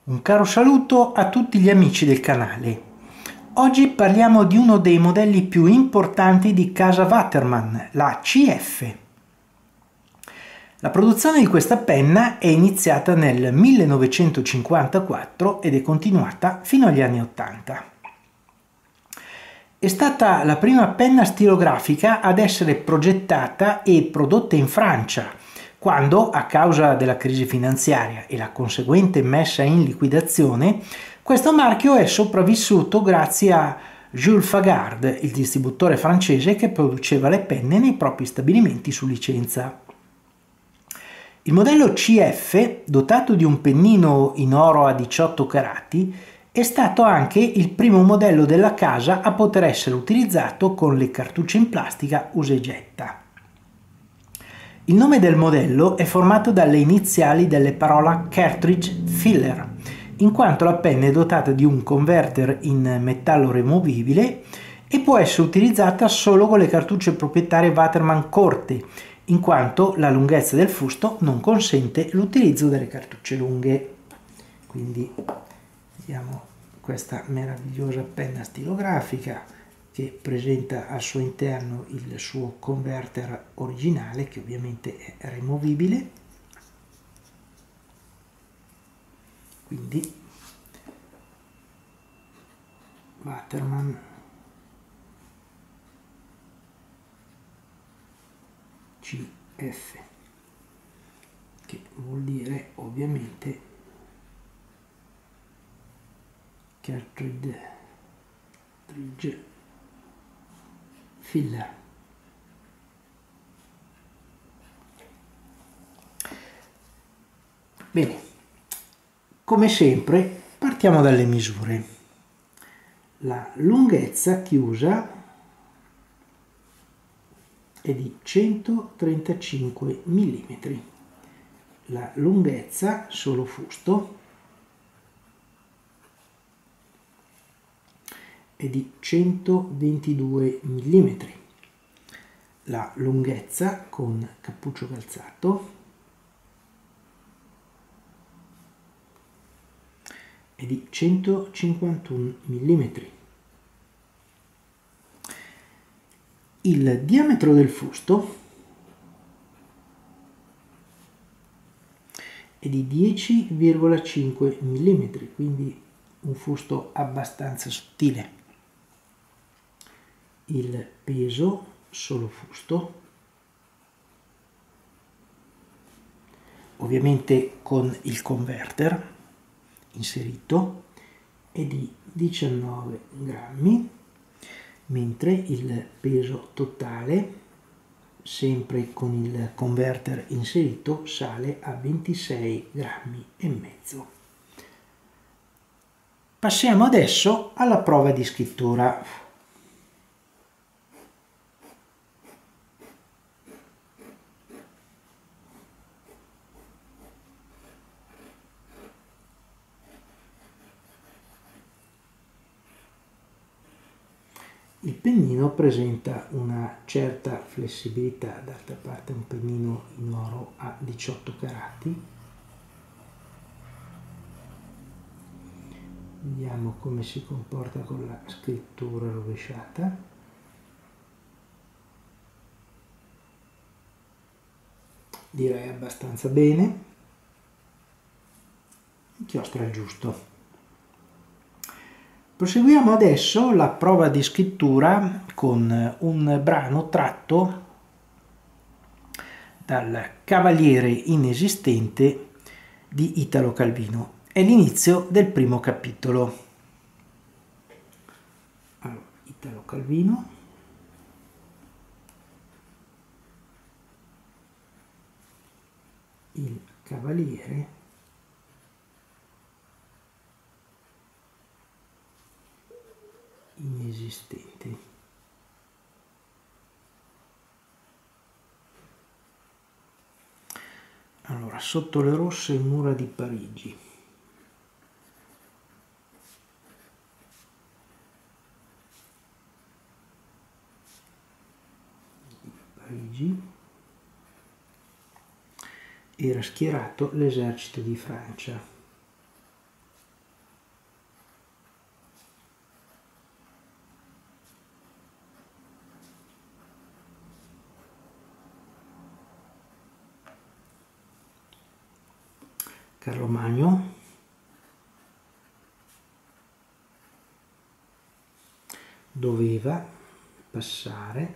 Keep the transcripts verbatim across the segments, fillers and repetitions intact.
Un caro saluto a tutti gli amici del canale. Oggi parliamo di uno dei modelli più importanti di casa Waterman, la C F. La produzione di questa penna è iniziata nel millenovecentocinquantaquattro ed è continuata fino agli anni ottanta. È stata la prima penna stilografica ad essere progettata e prodotta in Francia, quando, a causa della crisi finanziaria e la conseguente messa in liquidazione, questo marchio è sopravvissuto grazie a Jules Fagard, il distributore francese che produceva le penne nei propri stabilimenti su licenza. Il modello C F, dotato di un pennino in oro a diciotto carati, è stato anche il primo modello della casa a poter essere utilizzato con le cartucce in plastica usa e getta. Il nome del modello è formato dalle iniziali delle parole cartridge filler, in quanto la penna è dotata di un converter in metallo removibile e può essere utilizzata solo con le cartucce proprietarie Waterman corte, in quanto la lunghezza del fusto non consente l'utilizzo delle cartucce lunghe. Quindi vediamo questa meravigliosa penna stilografica che presenta al suo interno il suo converter originale, che ovviamente è removibile. Quindi Waterman C F, che vuol dire ovviamente cartridge filler. Bene, come sempre partiamo dalle misure. La lunghezza chiusa è di centotrentacinque millimetri, la lunghezza solo fusto è di centoventidue millimetri, la lunghezza con cappuccio calzato è di centocinquantuno millimetri. Il diametro del fusto è di dieci virgola cinque millimetri, quindi un fusto abbastanza sottile. Il peso solo fusto, ovviamente con il converter inserito, è di diciannove grammi, mentre il peso totale, sempre con il converter inserito, sale a ventisei grammi e mezzo. Passiamo adesso alla prova di scrittura. Il pennino presenta una certa flessibilità, d'altra parte è un pennino in oro a diciotto carati. Vediamo come si comporta con la scrittura rovesciata. Direi abbastanza bene. Inchiostra il giusto. Proseguiamo adesso la prova di scrittura con un brano tratto dal Cavaliere inesistente di Italo Calvino. È l'inizio del primo capitolo. Allora, Italo Calvino. Il Cavaliere inesistente. Allora, sotto le rosse mura di Parigi. Parigi era schierato l'esercito di Francia. Carlo Magno doveva passare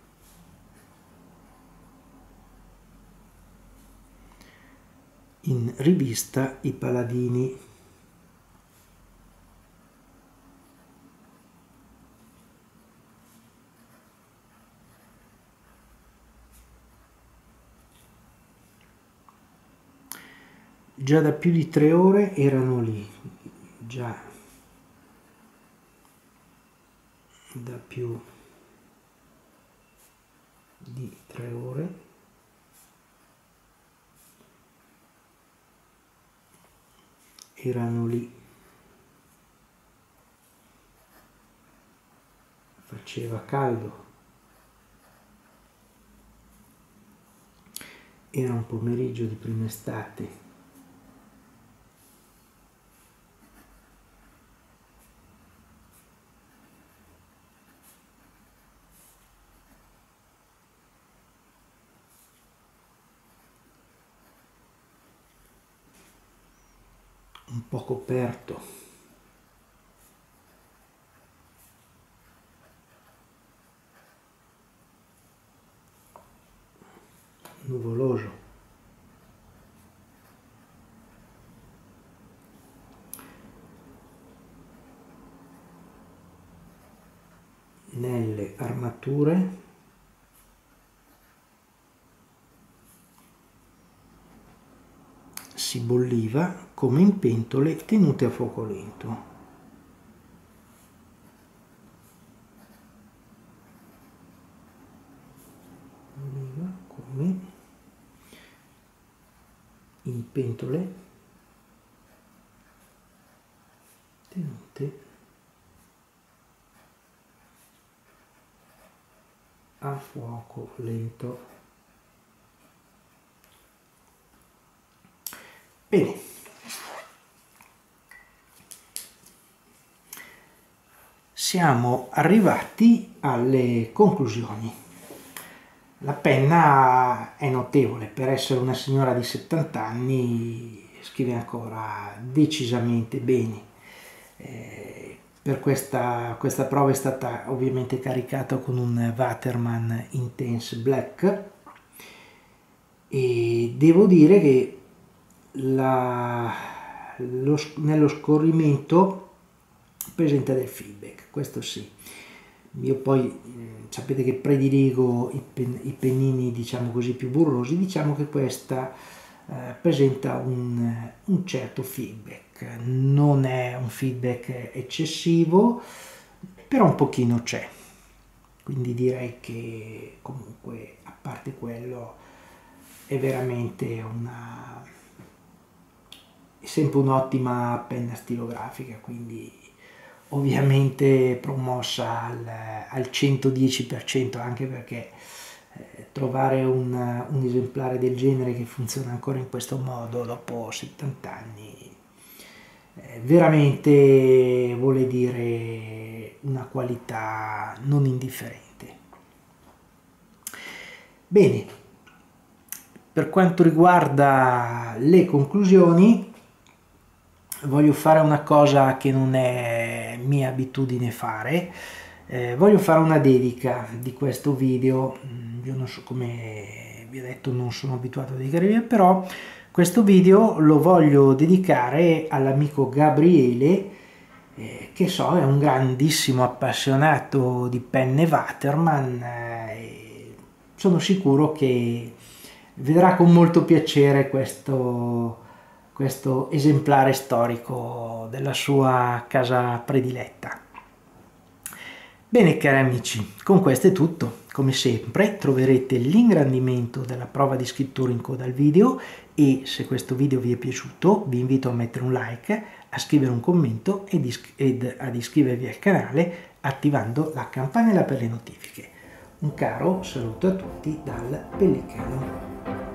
in rivista i paladini. Già da più di tre ore erano lì, già da più di tre ore erano lì, faceva caldo, era un pomeriggio di prima estate. Un po' coperto, nuvoloso, nelle armature si bolliva come in pentole tenute a fuoco lento. Bolliva come in pentole tenute a fuoco lento. Bene, siamo arrivati alle conclusioni. La penna è notevole, per essere una signora di settanta anni scrive ancora decisamente bene. Eh, per questa, questa prova è stata ovviamente caricata con un Waterman Intense Black e devo dire che La, lo, nello scorrimento presenta del feedback, questo sì. Io poi eh, sapete che prediligo i, pen, i pennini, diciamo così, più burrosi. Diciamo che questa eh, presenta un, un certo feedback, non è un feedback eccessivo, però un pochino c'è, quindi direi che comunque, a parte quello, è veramente una è sempre un'ottima penna stilografica, quindi ovviamente promossa al, al centodieci per cento, anche perché eh, trovare un, un esemplare del genere che funziona ancora in questo modo dopo settanta anni eh, veramente vuole dire una qualità non indifferente. Bene, per quanto riguarda le conclusioni, voglio fare una cosa che non è mia abitudine fare. Eh, voglio fare una dedica di questo video. Io non so, come vi ho detto, non sono abituato a dedicare video, però questo video lo voglio dedicare all'amico Gabriele, eh, che so è un grandissimo appassionato di penne Waterman. Eh, sono sicuro che vedrà con molto piacere questo questo esemplare storico della sua casa prediletta. Bene cari amici, con questo è tutto. Come sempre troverete l'ingrandimento della prova di scrittura in coda al video e se questo video vi è piaciuto vi invito a mettere un like, a scrivere un commento ed, ed ad iscrivervi al canale attivando la campanella per le notifiche. Un caro saluto a tutti dal Pellicano.